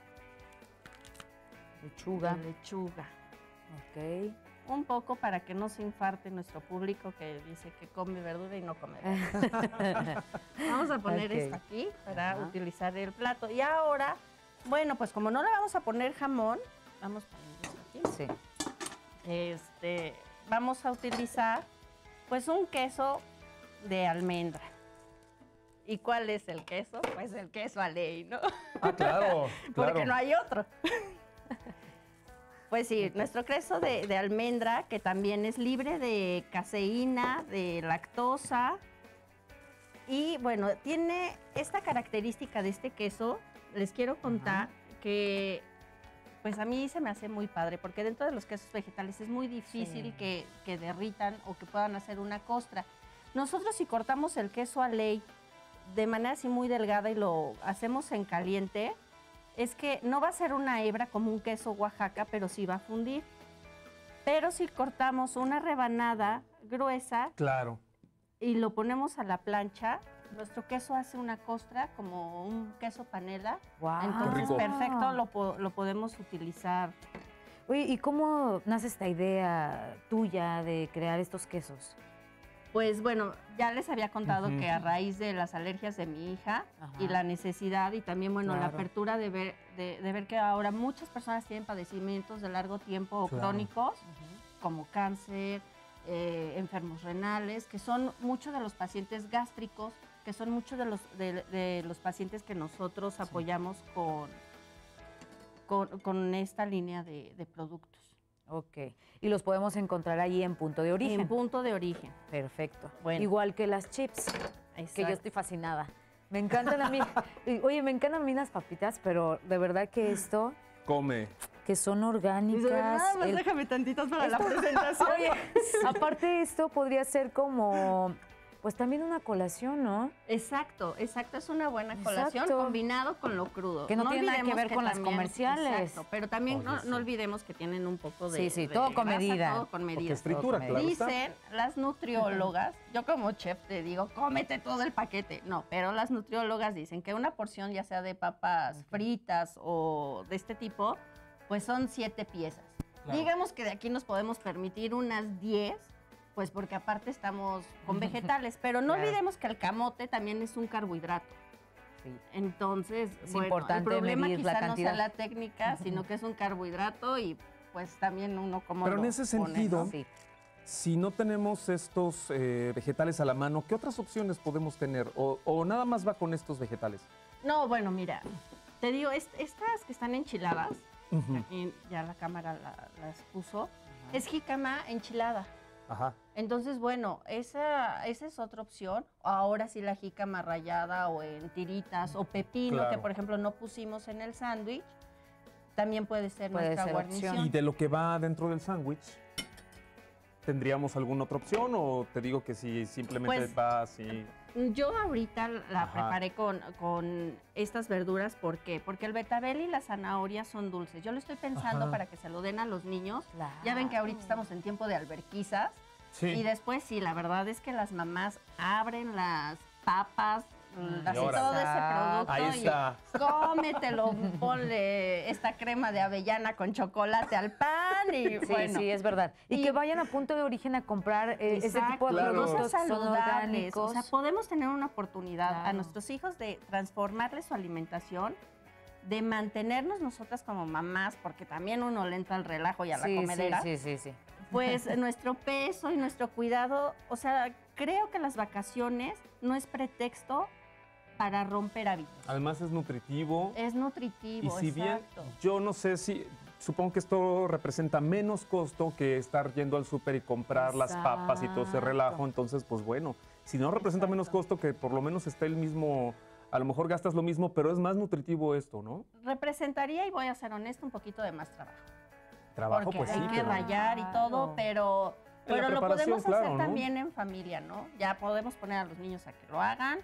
Lechuga. de lechuga. Ok. Un poco para que no se infarte nuestro público que dice que come verdura y no come verdura. Vamos a poner Ok. esto aquí para Ajá. utilizar el plato. Y ahora, bueno, pues como no le vamos a poner jamón, vamos a poner esto aquí. Sí. Este, vamos a utilizar pues un queso de almendra. ¿Y cuál es el queso? Pues el queso Aley, ¿no? Ah, claro, Porque claro. no hay otro. Pues sí, nuestro queso de, de almendra, que también es libre de caseína, de lactosa. Y bueno, tiene esta característica de este queso, les quiero contar que pues a mí se me hace muy padre, porque dentro de los quesos vegetales es muy difícil Sí. que, que derritan o que puedan hacer una costra. Nosotros si cortamos el queso Aley de manera así muy delgada y lo hacemos en caliente, es que no va a ser una hebra como un queso Oaxaca, pero sí va a fundir. Pero si cortamos una rebanada gruesa Claro. y lo ponemos a la plancha, nuestro queso hace una costra como un queso panela. Wow. Entonces, rico. perfecto, lo, po- lo podemos utilizar. Oye, ¿y cómo nace esta idea tuya de crear estos quesos? Pues bueno, ya les había contado Ujú. que a raíz de las alergias de mi hija Ajá. y la necesidad y también, bueno, la Claro. apertura de ver, de, de ver que ahora muchas personas tienen padecimientos de largo tiempo o Claro. crónicos, como cáncer, eh, enfermos renales, que son muchos de los pacientes gástricos, que son muchos de los, de, de los pacientes que nosotros apoyamos con, con, con esta línea de, de productos. Ok. Y los podemos encontrar ahí en punto de origen. En punto de origen. Perfecto. Bueno. Igual que las chips, que yo Exacto. estoy fascinada. Me encantan a mí. y, Oye, me encantan a mí las papitas, pero de verdad que esto, Come. que son orgánicas. Nada más el- déjame tantitos para la Esto- presentación. Oye, aparte esto podría ser como, pues también una colación, ¿no? Exacto, exacto, es una buena colación Exacto. combinado con lo crudo. Que no tiene nada que olvidemos ver con las comerciales. Exacto, pero también Oye, no, sí. no olvidemos que tienen un poco de Sí, sí, de todo con grasa, medida. todo con Porque medida. es fritura, Todo claro está. Dicen las nutriólogas, yo como chef te digo, cómete todo el paquete. No, pero las nutriólogas dicen que una porción, ya sea de papas fritas o de este tipo, pues son siete piezas. Claro. Digamos que de aquí nos podemos permitir unas diez, pues porque aparte estamos con vegetales, pero no Claro. olvidemos que el camote también es un carbohidrato. Sí. Entonces, Es bueno, importante el problema medir la quizá no cantidad. sea la técnica, sino que es un carbohidrato y pues también uno como Pero lo en ese pone, sentido, ¿no? Sí. Si no tenemos estos eh, vegetales a la mano, ¿qué otras opciones podemos tener? O, o nada más va con estos vegetales? No, bueno, mira, te digo, est estas que están enchiladas, Ujú. aquí ya la cámara la- las puso, es jícama enchilada. Ajá. Entonces, bueno, esa, esa es otra opción. Ahora sí la jícama rallada o en tiritas o pepino, Claro. que por ejemplo no pusimos en el sándwich, también puede ser Puede nuestra ser guarnición. opción. ¿Y de lo que va dentro del sándwich? ¿Tendríamos alguna otra opción o te digo que si simplemente Pues, va así? Yo ahorita la Ajá. preparé con, con estas verduras, ¿por qué? Porque el betabel y la zanahoria son dulces. Yo lo estoy pensando Ajá. para que se lo den a los niños. Claro. Ya ven que ahorita estamos en tiempo de alberquizas. Sí. Y después sí, la verdad es que las mamás abren las papas, así ahora. todo ese producto. Ahí y está. cómetelo, ponle esta crema de avellana con chocolate al pan y Sí, bueno. sí, es verdad. Y, Y- que vayan a Punto de Origen a comprar eh, ese Exacto, tipo de Claro. productos cosas son saludables. orgánicos. O sea, podemos tener una oportunidad a Claro. nuestros hijos de transformarles su alimentación, de mantenernos nosotras como mamás, porque también uno le entra al relajo y a la sí, comedera. sí, sí, sí, sí. Pues nuestro peso y nuestro cuidado, o sea, creo que las vacaciones no es pretexto para romper hábitos. Además es nutritivo. Es nutritivo, Y si bien exacto. yo no sé si, supongo que esto representa menos costo que estar yendo al súper y comprar las papas y todo ese Exacto. relajo, entonces pues bueno, si no representa menos Exacto. costo que por lo menos esté el mismo, a lo mejor gastas lo mismo, pero es más nutritivo esto, ¿no? Representaría, y voy a ser honesta, un poquito de más trabajo. Trabajo porque pues hay sí, que pero rayar y todo, Claro. pero, En la pero lo preparación, podemos claro, hacer ¿no? también en familia, ¿no? Ya podemos poner a los niños a que lo hagan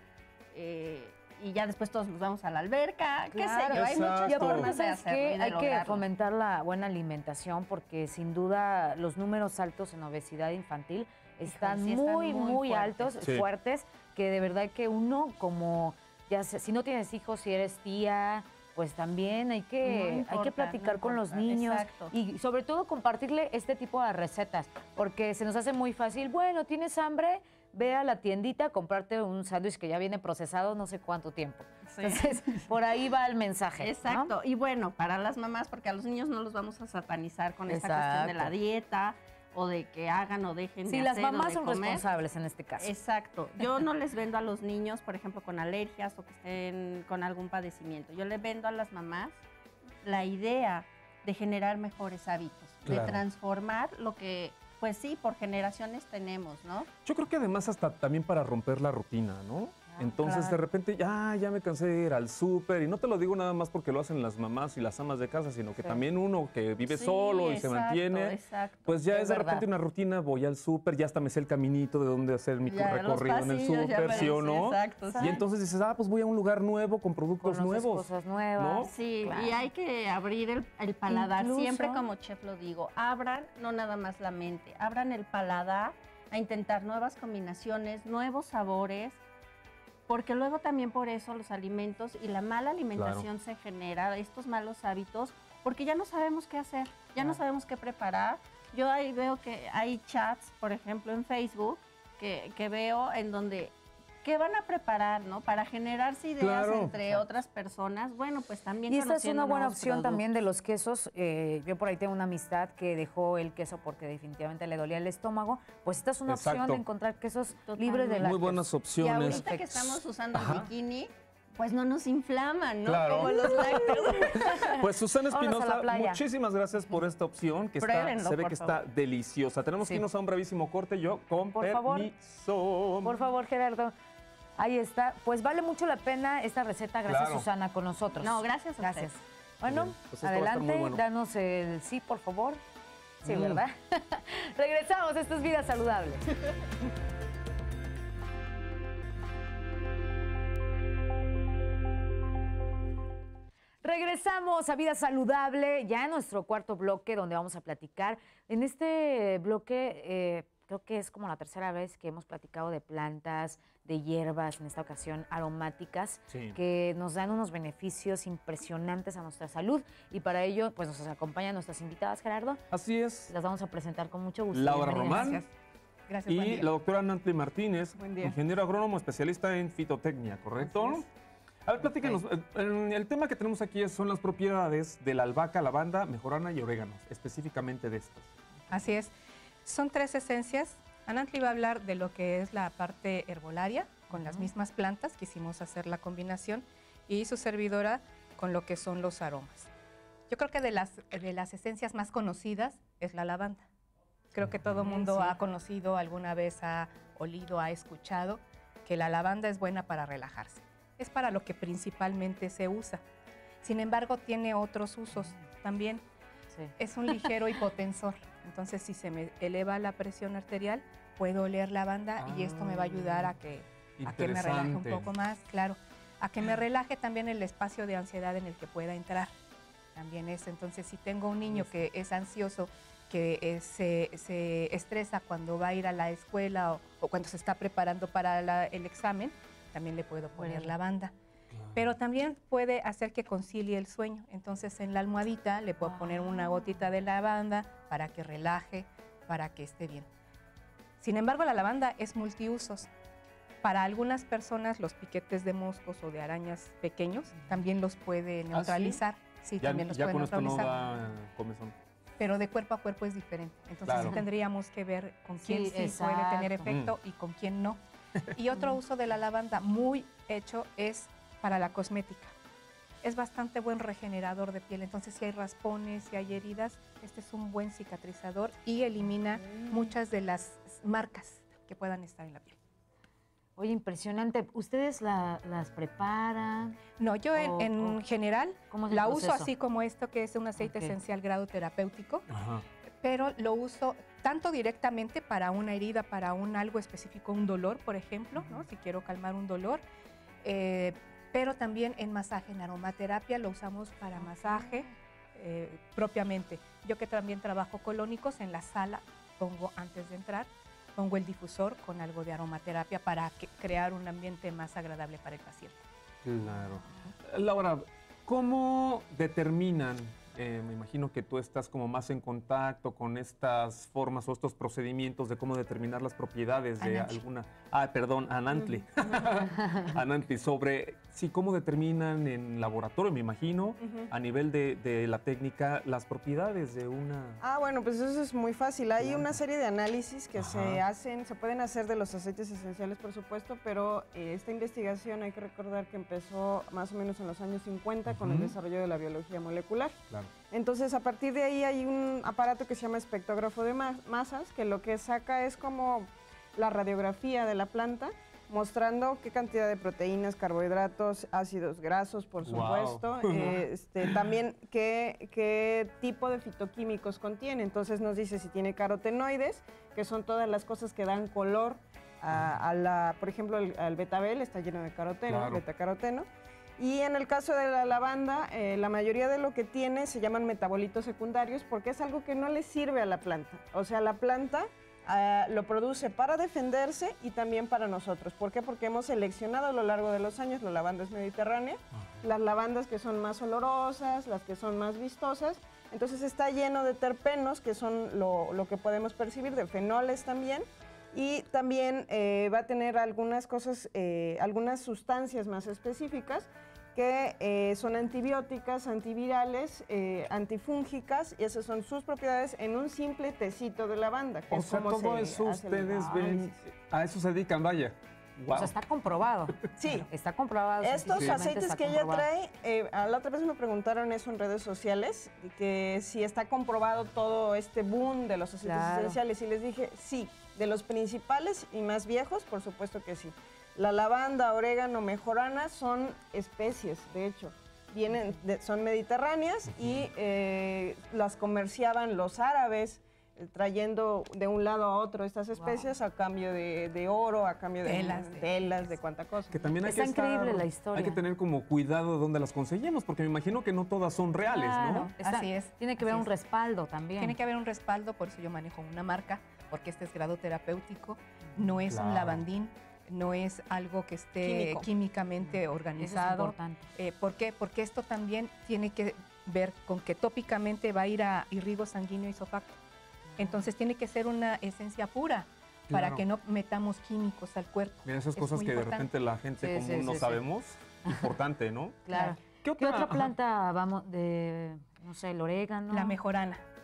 eh, y ya después todos nos vamos a la alberca, qué sé Claro. yo, hay muchas Exacto. Y aparte, formas de ¿sabes hacerlo qué? y de Hay que lograrlo. fomentar la buena alimentación porque sin duda los números altos en obesidad infantil están, sí están muy, muy muy, fuertes. altos, Sí. fuertes, que de verdad que uno como, ya sé, si no tienes hijos, si eres tía, pues también hay que, No hay que importa, platicar no con los importa, niños exacto. y sobre todo compartirle este tipo de recetas, porque se nos hace muy fácil, bueno, ¿tienes hambre? Ve a la tiendita a comprarte un sándwich que ya viene procesado no sé cuánto tiempo. Sí. Entonces, por ahí va el mensaje. ¿no? Exacto. Y bueno, para las mamás, porque a los niños no los vamos a satanizar con esta cuestión de la Exacto. dieta o de que hagan o dejen Sí, de las hacer o mamás de son comer. responsables en este caso. Exacto. Yo no les vendo a los niños, por ejemplo, con alergias o que estén con algún padecimiento. Yo les vendo a las mamás la idea de generar mejores hábitos, Claro. de transformar lo que, pues sí, por generaciones tenemos, ¿no? Yo creo que además hasta también para romper la rutina, ¿no? Entonces de claro. repente, ya, ya me cansé de ir al súper, y no te lo digo nada más porque lo hacen las mamás y las amas de casa, sino que Sí. también uno que vive Sí, solo y se exacto, mantiene, exacto. pues ya Es es de verdad. repente una rutina, voy al súper, ya hasta me sé el caminito de dónde hacer mi Ya, los recorrido en el pasillos ya súper, me ¿sí o los sé, no? exacto, sí. Y entonces dices, ah, pues voy a un lugar nuevo con productos Conoces nuevos. cosas nuevas. ¿no? Sí, Claro. y hay que abrir el, el paladar. Incluso- Siempre como chef lo digo, abran no nada más la mente, abran el paladar a intentar nuevas combinaciones, nuevos sabores, porque luego también por eso los alimentos y la mala alimentación se genera, estos malos hábitos, porque ya no sabemos qué hacer, ya no Claro. sabemos qué preparar. Yo ahí veo que hay chats, por ejemplo, en Facebook, que, que veo en donde qué van a preparar, ¿no? Para generarse ideas Claro. entre otras personas. Bueno, pues también Y esta es conociendo una buena nuevos opción también de productos. los quesos. Eh, yo por ahí tengo una amistad que dejó el queso porque definitivamente le dolía el estómago. Pues esta es una opción Exacto. de encontrar quesos Totalmente. libres de Muy lácteos. Muy buenas Y opciones. ahorita que estamos usando Ajá. el bikini, pues no nos inflaman, ¿no? Claro. Como los lácteos. Pues Susana Vámonos a la Espinosa, playa. muchísimas gracias por esta opción que está, Pruébenlo, se ve por que favor. está deliciosa. Tenemos Sí. que irnos a un brevísimo corte, yo con Por favor. permiso. Por favor, Gerardo. Ahí está. Pues vale mucho la pena esta receta. Gracias, Claro. Susana, con nosotros. No, gracias a Gracias. ustedes. Bueno, Bien, pues esto va a estar muy adelante, bueno. danos el sí, por favor. Sí, Mm. ¿verdad? Regresamos, esto es Vida Saludable. Regresamos a Vida Saludable, ya en nuestro cuarto bloque donde vamos a platicar. En este bloque eh, creo que es como la tercera vez que hemos platicado de plantas, de hierbas, en esta ocasión aromáticas, Sí. que nos dan unos beneficios impresionantes a nuestra salud. Y para ello, pues nos acompañan nuestras invitadas, Gerardo. Así es. Las vamos a presentar con mucho gusto. Laura Bienvenidas. Román Gracias, buen y día. la doctora Nantli Martínez, Buen día. ingeniero agrónomo especialista en fitotecnia, ¿correcto? Así es. A ver, platícanos. eh, El, el tema que tenemos aquí es- son las propiedades de la albahaca, lavanda, mejorana y orégano, específicamente de estas. Así es. Son tres esencias. Anantli va a hablar de lo que es la parte herbolaria, con las mismas plantas, quisimos hacer la combinación, y su servidora con lo que son los aromas. Yo creo que de las, de las esencias más conocidas es la lavanda. Creo que todo el mundo sí. ha conocido, alguna vez ha olido, ha escuchado que la lavanda es buena para relajarse. Es para lo que principalmente se usa. Sin embargo, tiene otros usos también. Sí. Es un ligero hipotensor. Entonces, si se me eleva la presión arterial, puedo oler lavanda ah, y esto me va a ayudar a que, a que me relaje un poco más, claro. A que me relaje también el espacio de ansiedad en el que pueda entrar. También es. Entonces, si tengo un niño que es ansioso, que eh, se, se estresa cuando va a ir a la escuela o, o cuando se está preparando para la, el examen, también le puedo poner bueno. lavanda. Claro. Pero también puede hacer que concilie el sueño. Entonces, en la almohadita le puedo poner una gotita de lavanda para que relaje, para que esté bien. Sin embargo, la lavanda es multiusos. Para algunas personas, los piquetes de moscos o de arañas pequeños también los puede neutralizar. ¿Ah, sí? Sí, ya, también los ya puede con neutralizar. Esto no da comezón. Pero de cuerpo a cuerpo es diferente. Entonces claro. sí tendríamos que ver con quién sí, sí puede tener efecto mm. y con quién no. Y otro uso de la lavanda muy hecho es para la cosmética. Es bastante buen regenerador de piel. Entonces si hay raspones, si hay heridas, este es un buen cicatrizador y elimina mm. muchas de las marcas que puedan estar en la piel. Oye, impresionante. ¿Ustedes la, las preparan? No, yo en, en o, general la uso así como esto, que es un aceite okay. esencial grado terapéutico, Ajá. pero lo uso tanto directamente para una herida, para un algo específico, un dolor, por ejemplo, ¿no? Si quiero calmar un dolor, eh, pero también en masaje, en aromaterapia lo usamos para masaje eh, propiamente. Yo que también trabajo colónicos, en la sala pongo antes de entrar, pongo el difusor con algo de aromaterapia para que, crear un ambiente más agradable para el paciente. Claro. Laura, ¿cómo determinan? Eh, me imagino que tú estás como más en contacto con estas formas o estos procedimientos de cómo determinar las propiedades de Anantli. alguna... Ah, perdón, Anantli. Uh-huh. Anantli, sobre, sí, cómo determinan en laboratorio, me imagino, uh-huh. a nivel de, de la técnica, las propiedades de una... Ah, bueno, pues eso es muy fácil. Hay una serie de análisis que Ajá. se hacen, se pueden hacer de los aceites esenciales, por supuesto, pero eh, esta investigación hay que recordar que empezó más o menos en los años cincuenta uh-huh. con el desarrollo de la biología molecular. Claro. Entonces, a partir de ahí hay un aparato que se llama espectrógrafo de masas, que lo que saca es como la radiografía de la planta, mostrando qué cantidad de proteínas, carbohidratos, ácidos grasos, por supuesto, wow. eh, este, también qué, qué tipo de fitoquímicos contiene. Entonces nos dice si tiene carotenoides, que son todas las cosas que dan color a, a la, por ejemplo, el, el betabel está lleno de caroteno, claro. betacaroteno. Y en el caso de la lavanda, eh, la mayoría de lo que tiene se llaman metabolitos secundarios porque es algo que no le sirve a la planta. O sea, la planta eh, lo produce para defenderse y también para nosotros. ¿Por qué? Porque hemos seleccionado a lo largo de los años, la lavanda es mediterránea, uh-huh. las lavandas que son más olorosas, las que son más vistosas. Entonces está lleno de terpenos, que son lo, lo que podemos percibir, de fenoles también. Y también eh, va a tener algunas cosas, eh, algunas sustancias más específicas que eh, son antibióticas, antivirales, eh, antifúngicas, y esas son sus propiedades en un simple tecito de lavanda. Que o es sea, como todo se eso ustedes el... ven, a eso se dedican, vaya. Wow. O sea, está comprobado. Sí. Está comprobado. Estos sí. aceites que ella trae, eh, la otra vez me preguntaron eso en redes sociales, que si está comprobado todo este boom de los aceites claro. esenciales, y les dije, sí, de los principales y más viejos, por supuesto que sí. La lavanda, orégano, mejorana son especies, de hecho. Vienen de, son mediterráneas uh-huh. y eh, las comerciaban los árabes, trayendo de un lado a otro estas especies wow. a cambio de, de oro, a cambio de telas, de, telas, de cuánta cosa. Que también hay Está que estar, increíble la historia. Hay que tener como cuidado de dónde las conseguimos, porque me imagino que no todas son reales, claro. ¿no? Está, Así es. Tiene que haber un respaldo también. Tiene que haber un respaldo, por eso yo manejo una marca, porque este es grado terapéutico, no es claro. un lavandín, no es algo que esté Químico. químicamente organizado. Eso es importante. Eh, ¿Por qué? Porque esto también tiene que ver con que tópicamente va a ir a irrigo sanguíneo y isofacto. Entonces tiene que ser una esencia pura claro. para que no metamos químicos al cuerpo. Mira, esas es cosas que importante. de repente la gente sí, común sí, no sí, sabemos, sí. importante, ¿no? Claro. ¿Qué otra, ¿Qué otra planta vamos de, no sé, el orégano? La mejorana.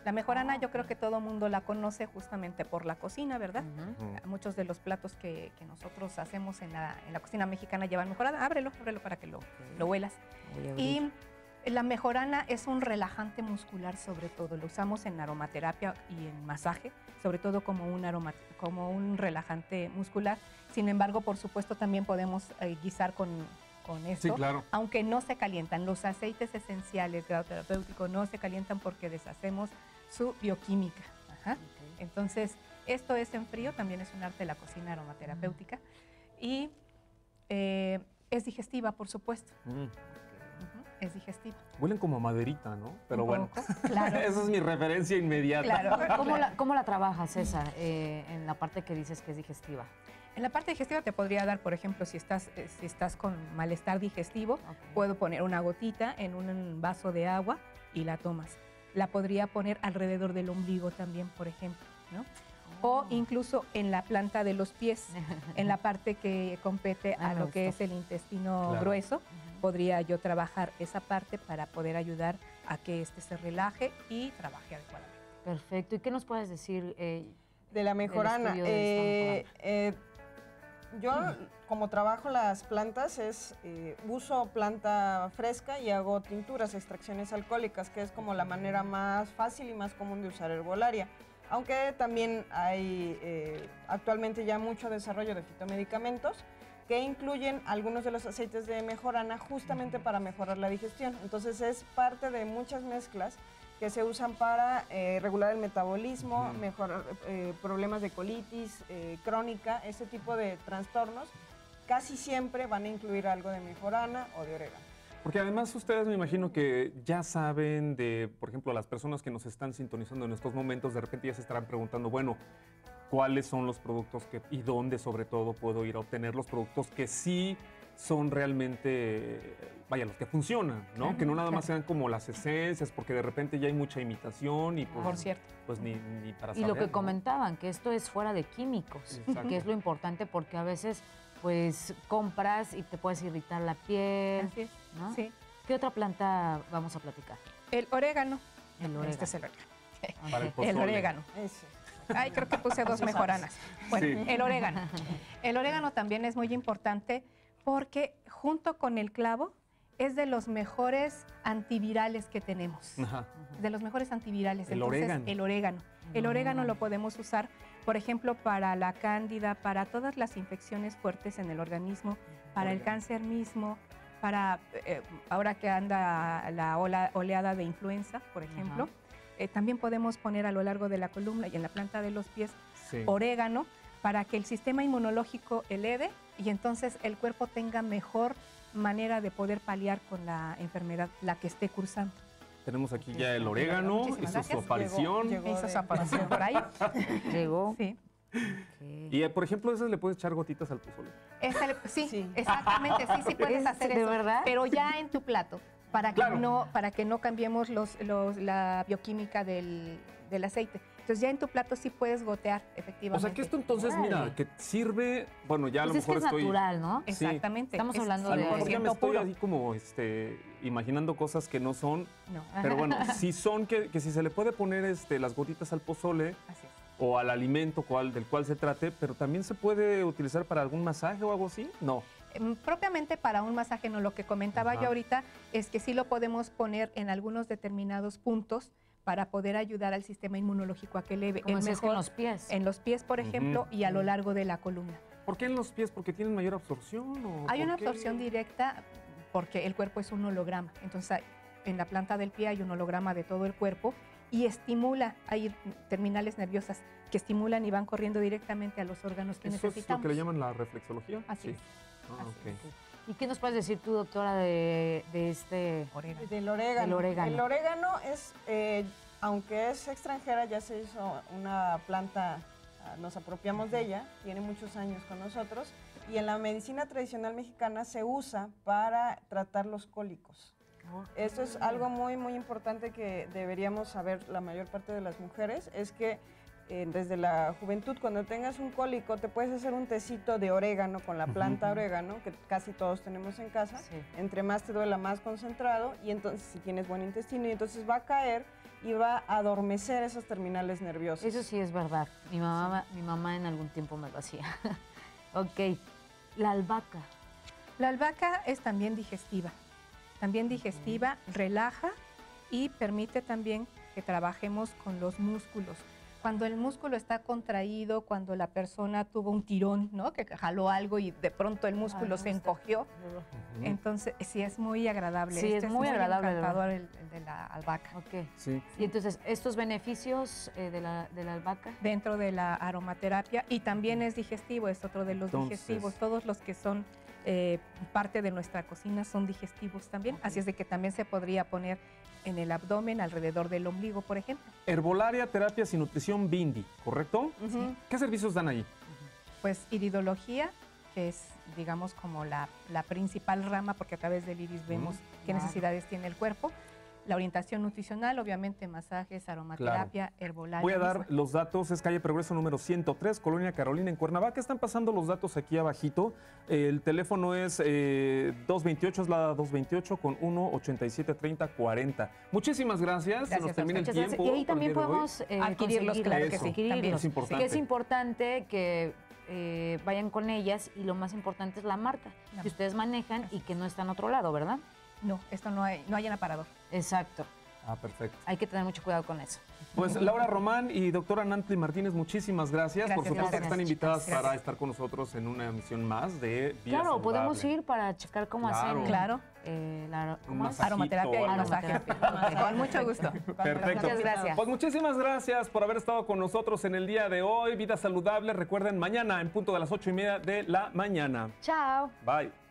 La mejorana yo creo que todo mundo la conoce justamente por la cocina, ¿verdad? Uh-huh. Muchos de los platos que, que nosotros hacemos en la, en la cocina mexicana llevan mejorana. Ábrelo, ábrelo para que lo, okay. lo huelas. Y la mejorana es un relajante muscular sobre todo. Lo usamos en aromaterapia y en masaje, sobre todo como un, aroma, como un relajante muscular. Sin embargo, por supuesto, también podemos eh, guisar con, con esto, sí, claro. aunque no se calientan. Los aceites esenciales grado terapéutico no se calientan porque deshacemos su bioquímica. Ajá. Okay. Entonces, esto es en frío, también es un arte de la cocina aromaterapéutica. Uh-huh. Y eh, es digestiva, por supuesto. Uh-huh. Es digestiva. Huelen como a maderita, ¿no? Pero un bueno, poco, claro. Esa es mi referencia inmediata. Claro. ¿Cómo, la, ¿Cómo la trabajas, César, eh, en la parte que dices que es digestiva? En la parte digestiva te podría dar, por ejemplo, si estás, eh, si estás con malestar digestivo, okay. puedo poner una gotita en un vaso de agua y la tomas. La podría poner alrededor del ombligo también, por ejemplo, ¿no? Oh. O incluso en la planta de los pies, en la parte que compete a ah, lo que es el intestino claro. grueso. Uh-huh. Podría yo trabajar esa parte para poder ayudar a que este se relaje y trabaje adecuadamente. Perfecto. ¿Y qué nos puedes decir eh, de la mejorana? De eh, eh, yo, como trabajo las plantas, es eh, uso planta fresca y hago tinturas, extracciones alcohólicas, que es como la manera más fácil y más común de usar herbolaria. Aunque también hay eh, actualmente ya mucho desarrollo de fitomedicamentos que incluyen algunos de los aceites de mejorana justamente para mejorar la digestión. Entonces es parte de muchas mezclas que se usan para eh, regular el metabolismo, uh-huh. mejorar eh, problemas de colitis eh, crónica, ese tipo de trastornos. Casi siempre van a incluir algo de mejorana o de orégano. Porque además ustedes me imagino que ya saben de, por ejemplo, las personas que nos están sintonizando en estos momentos, de repente ya se estarán preguntando, bueno, ¿cuáles son los productos que, y dónde sobre todo puedo ir a obtener los productos que sí son realmente, vaya, los que funcionan, ¿no? Claro, que no nada claro. más sean como las esencias, porque de repente ya hay mucha imitación y pues, por cierto. pues ni, ni para y saber. Y lo que ¿no? comentaban, que esto es fuera de químicos, exacto. que es lo importante porque a veces pues compras y te puedes irritar la piel, Así es, ¿no? Sí. ¿Qué otra planta vamos a platicar? El orégano. El orégano. Este es el orégano. Okay. Para el, el orégano. Ese. Ay, creo que puse dos mejoranas. Bueno, sí. el orégano. El orégano también es muy importante porque junto con el clavo es de los mejores antivirales que tenemos. Ajá. De los mejores antivirales. El Entonces, orégano. El orégano. El orégano lo podemos usar, por ejemplo, para la cándida, para todas las infecciones fuertes en el organismo, para el cáncer mismo, para eh, ahora que anda la ola, oleada de influenza, por ejemplo. Eh, también podemos poner a lo largo de la columna y en la planta de los pies sí. orégano para que el sistema inmunológico eleve y entonces el cuerpo tenga mejor manera de poder paliar con la enfermedad, la que esté cursando. Tenemos aquí okay. ya el orégano, hizo gracias. su aparición. Llegó, llegó hizo su aparición por ahí. Llegó. Sí. Okay. Y, por ejemplo, ¿esas le puedes echar gotitas al pozole? Esta, sí, sí, exactamente, sí, sí puedes hacer ¿De eso. verdad? Pero ya en tu plato. Para que, claro. no, para que no cambiemos los, los, la bioquímica del, del aceite. Entonces ya en tu plato sí puedes gotear, efectivamente. O sea que esto entonces, Ay. mira, que sirve, bueno, ya a pues lo mejor es que es estoy... natural, ¿no? Sí. Exactamente. Estamos es, hablando a de... lo mejor ya me estoy puro. así como este, imaginando cosas que no son. No. Pero bueno, si son que, que si se le puede poner este, las gotitas al pozole así es. o al alimento cual, del cual se trate, pero también se puede utilizar para algún masaje o algo así, no. Propiamente para un masaje, no, lo que comentaba Ajá. yo ahorita es que sí lo podemos poner en algunos determinados puntos para poder ayudar al sistema inmunológico a que eleve. Como es mejor en los pies. En los pies, por ejemplo, uh-huh. y a lo largo de la columna. ¿Por qué en los pies? ¿Porque tienen mayor absorción? ¿O hay una qué? absorción directa porque el cuerpo es un holograma. Entonces, en la planta del pie hay un holograma de todo el cuerpo y estimula, hay terminales nerviosas que estimulan y van corriendo directamente a los órganos que ¿Eso necesitamos. es lo que le llaman la reflexología? Así sí. es. Ah, Así okay. es. ¿Y qué nos puedes decir tú, doctora, de, de este orégano? Del orégano. Del orégano. El orégano es, eh, aunque es extranjera, ya se hizo una planta, uh, nos apropiamos de ella, tiene muchos años con nosotros, y en la medicina tradicional mexicana se usa para tratar los cólicos. Eso es algo muy, muy importante que deberíamos saber la mayor parte de las mujeres, es que eh, desde la juventud, cuando tengas un cólico, te puedes hacer un tecito de orégano con la planta orégano, que casi todos tenemos en casa. Sí. Entre más te duela, más concentrado, y entonces si tienes buen intestino, y entonces va a caer y va a adormecer esas terminales nerviosas. Eso sí es verdad. Mi mamá, mi mamá en algún tiempo me lo hacía. Ok. La albahaca. La albahaca es también digestiva. También digestiva, relaja y permite también que trabajemos con los músculos. Cuando el músculo está contraído, cuando la persona tuvo un tirón, ¿no? Que jaló algo y de pronto el músculo Ay, se encogió, uh-huh. entonces sí es muy agradable. Sí, este es muy, es muy agradable. encantador el, el de la albahaca. Okay. Sí. Y entonces, ¿estos beneficios eh, de, la, de la albahaca? Dentro de la aromaterapia, y también es digestivo, es otro de los entonces. digestivos. Todos los que son eh, parte de nuestra cocina son digestivos también, okay. así es de que también se podría poner en el abdomen, alrededor del ombligo, por ejemplo. Herbolaria, terapias y nutrición Bindi, ¿correcto? Uh-huh. ¿Qué servicios dan ahí? Pues iridología, que es, digamos, como la, la principal rama, porque a través del iris vemos uh-huh. qué claro. necesidades tiene el cuerpo. La orientación nutricional, obviamente masajes, aromaterapia, claro. herbolaria. Voy a dar mismo. los datos, es calle Progreso número ciento tres, Colonia Carolina, en Cuernavaca. Están pasando los datos aquí abajito. El teléfono es eh, dos veintiocho, es la dos veintiocho con uno ochenta y siete treinta cuarenta. Muchísimas gracias, gracias se nos termina el tiempo. Y ahí también podemos eh, adquirirlos, claro que sí. Adquirirlos. Es importante. Que es importante que eh, vayan con ellas, y lo más importante es la marca no. que ustedes manejan y que no está en otro lado, ¿verdad? No, esto no hay, no hay en aparador. Exacto. Ah, perfecto. Hay que tener mucho cuidado con eso. Pues Laura Román y doctora Nantli Martínez, muchísimas gracias. gracias Por supuesto gracias. que están invitadas gracias. para estar con nosotros en una emisión más de Vida Claro, Saludable. podemos ir para checar cómo claro. hacer. Claro. Eh, la, ¿cómo es? Aromaterapia y masaje. Con mucho gusto. Perfecto. Muchas gracias. Pues muchísimas gracias por haber estado con nosotros en el día de hoy. Vida Saludable. Recuerden, mañana en punto de las ocho y media de la mañana. Chao. Bye.